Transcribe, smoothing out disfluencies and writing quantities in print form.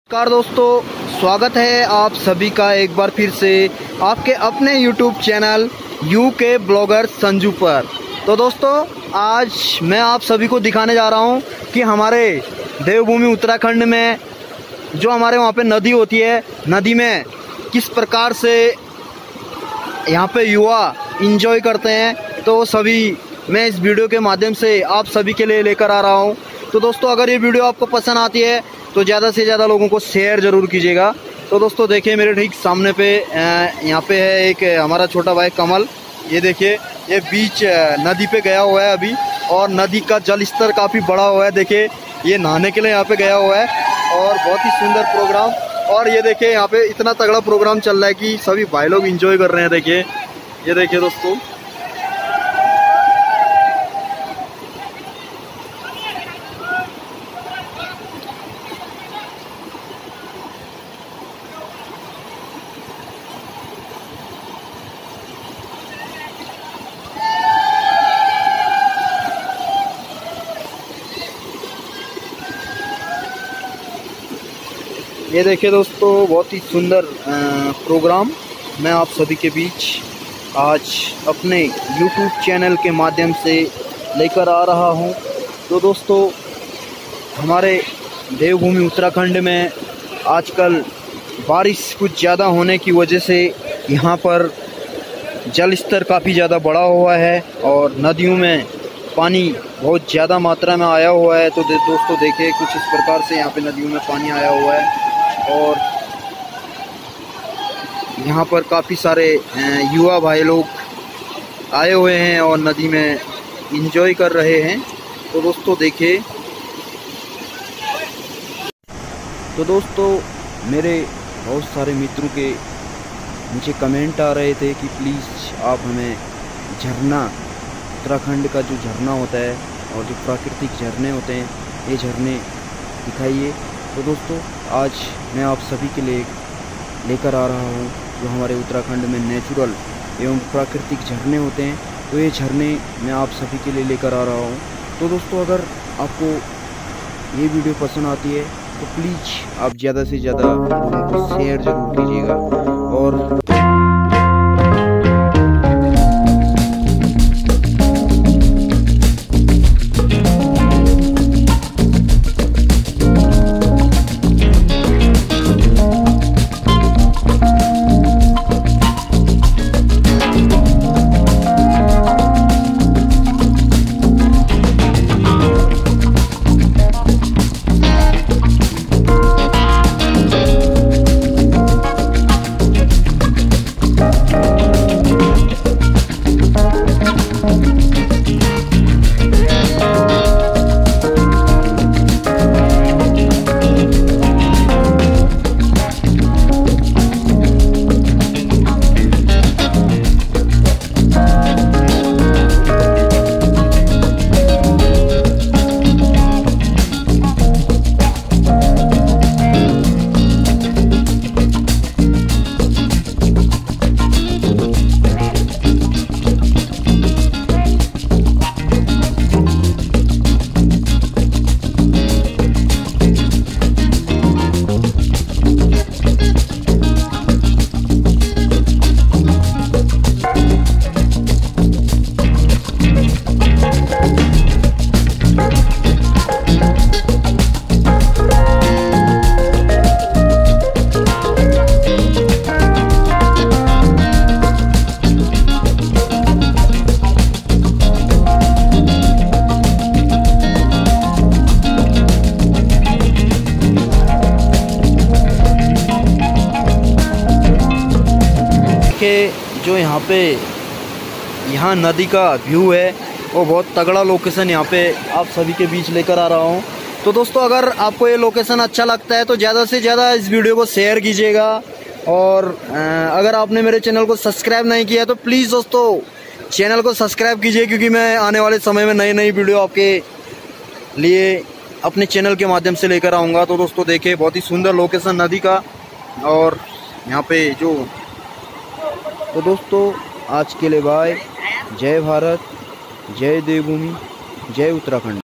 नमस्कार दोस्तों, स्वागत है आप सभी का एक बार फिर से आपके अपने YouTube channel UK blogger Sanju पर। तो दोस्तों, आज मैं आप सभी को दिखाने जा रहा हूं कि हमारे देवभूमि उत्तराखंड में जो हमारे वहां पे नदी होती है, नदी में किस प्रकार से यहां पे युवा एंजॉय करते हैं। तो सभी मैं इस वीडियो के माध्यम से आप सभी के लिए लेकर आ रहा हूं। तो दोस्तों, अगर ये वीडियो आपको पसंद आती है तो ज़्यादा से ज़्यादा लोगों को शेयर ज़रूर कीजिएगा। तो दोस्तों देखिए, मेरे ठीक सामने पे यहाँ पे है एक हमारा छोटा भाई कमल। ये देखिए, ये बीच नदी पे गया हुआ है अभी, और नदी का जल स्तर काफ़ी बड़ा हुआ है। देखिए, ये नहाने के लिए यहाँ पे गया हुआ है और बहुत ही सुंदर प्रोग्राम। और ये देखिए, यहाँ पे इतना तगड़ा प्रोग्राम चल रहा है कि सभी भाई लोग इंजॉय कर रहे हैं। देखिए, ये देखिए दोस्तों, ये देखिए दोस्तों, बहुत ही सुंदर प्रोग्राम मैं आप सभी के बीच आज अपने YouTube चैनल के माध्यम से लेकर आ रहा हूं। तो दोस्तों, हमारे देवभूमि उत्तराखंड में आजकल बारिश कुछ ज़्यादा होने की वजह से यहाँ पर जल स्तर काफ़ी ज़्यादा बढ़ा हुआ है और नदियों में पानी बहुत ज़्यादा मात्रा में आया हुआ है। तो दोस्तों देखिए, कुछ इस प्रकार से यहाँ पे नदियों में पानी आया हुआ है और यहाँ पर काफ़ी सारे युवा भाई लोग आए हुए हैं और नदी में एंजॉय कर रहे हैं। तो दोस्तों देखिए, तो दोस्तों मेरे बहुत सारे मित्रों के मुझे कमेंट आ रहे थे कि प्लीज़ आप हमें झरना, उत्तराखंड का जो झरना होता है और जो प्राकृतिक झरने होते हैं, ये झरने दिखाइए। तो दोस्तों, आज मैं आप सभी के लिए लेकर आ रहा हूँ जो हमारे उत्तराखंड में नेचुरल एवं प्राकृतिक झरने होते हैं। तो ये झरने मैं आप सभी के लिए लेकर आ रहा हूँ। तो दोस्तों, अगर आपको ये वीडियो पसंद आती है तो प्लीज़ आप ज़्यादा से ज़्यादा लोगों को शेयर ज़रूर कीजिएगा। और जो यहाँ नदी का व्यू है वो बहुत तगड़ा लोकेशन यहाँ पे आप सभी के बीच लेकर आ रहा हूँ। तो दोस्तों, अगर आपको ये लोकेशन अच्छा लगता है तो ज़्यादा से ज़्यादा इस वीडियो को शेयर कीजिएगा। और अगर आपने मेरे चैनल को सब्सक्राइब नहीं किया तो प्लीज़ दोस्तों चैनल को सब्सक्राइब कीजिए, क्योंकि मैं आने वाले समय में नई नई वीडियो आपके लिए अपने चैनल के माध्यम से लेकर आऊँगा। तो दोस्तों देखिए, बहुत ही सुंदर लोकेशन नदी का और यहाँ पे जो। तो दोस्तों, आज के लिए बाय। जय भारत, जय देवभूमि, जय उत्तराखंड।